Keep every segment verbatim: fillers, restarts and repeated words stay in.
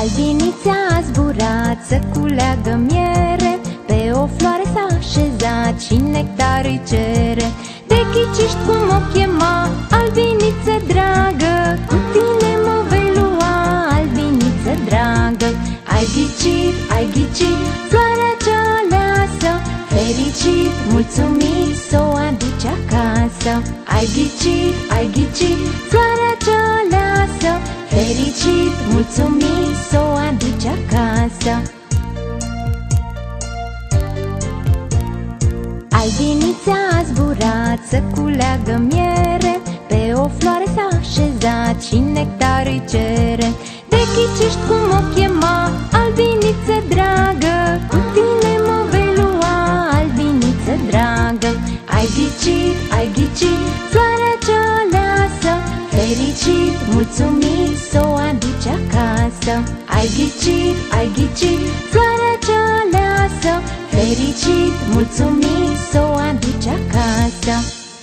Albinița a zburat să culeagă miere, pe o floare s-a așezat și nectar îi cere. De ghiciști cum o chema, albiniță dragă, cu tine mă vei lua, albiniță dragă. Ai ghicit, ai ghicit floarea cea aleasă, fericit, mulțumit să o aduci acasă. Ai ghicit, ai ghicit floarea cea aleasă, fericit, mulțumit să o aduci acasă. Albinița a zburat să culeagă miere, pe o floare s-a așezat și nectar îi cere. De ghiciști cum o chema, albiniță dragă, cu tine mă vei lua, albiniță dragă. Ai ghicit, ai ghicit floarea cea aleasă, fericit, mulțumit să o aduci acasă. Ai ghicit, ai ghicit floarea cea aleasă, fericit, mulțumit să o aduci acasă.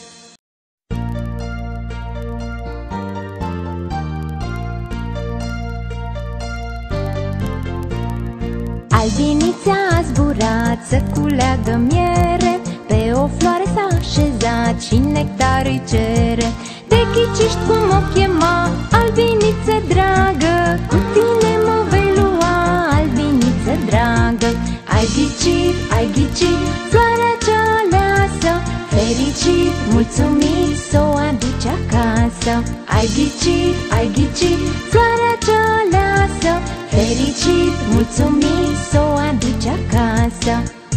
Albinița a zburat să culeagă miere, pe o floare s-a așezat și nectar îi cere. De ghiciști cum o chema, albiniță dragă, cu tine mă vei lua, albiniță dragă. Ai ghicit, ai ghicit floarea cea aleasă, fericit, mulțumit să o aduci acasă. Ai ghicit, ai ghicit floarea cea aleasă, fericit, mulțumit să o aduci acasă.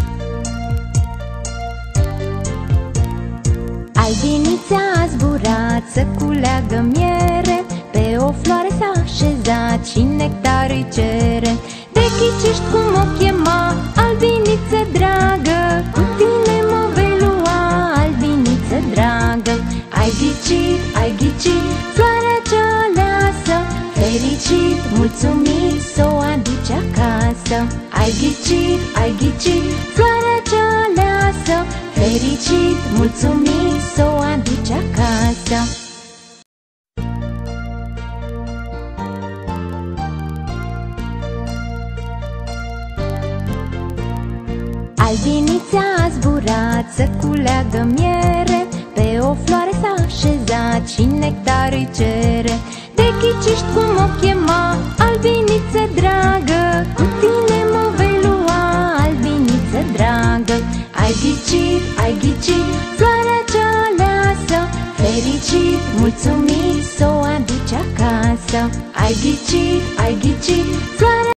Albinița a zburat să culeagă miere, pe o floare s-a așezat și nectar îi cere. De ghiciști cum o chema, albiniță dragă, cu tine mă vei lua, albiniță dragă. Ai ghicit, ai ghicit floarea cea aleasă, fericit, mulțumit să o aduci acasă. Ai ghicit, ai ghicit floarea cea aleasă, fericit, mulțumit să o aduci acasă. Albinița a zburat să culeagă miere, pe o floare s-a așezat și nectar îi cere. De ghiciști cum o chema, albiniță dragă, cu tine mă vei lua, albiniță dragă. Ai ghicit, ai ghicit floarea cea aleasă, fericit, mulțumit să o aduci acasă. Ai ghicit, ai ghicit floarea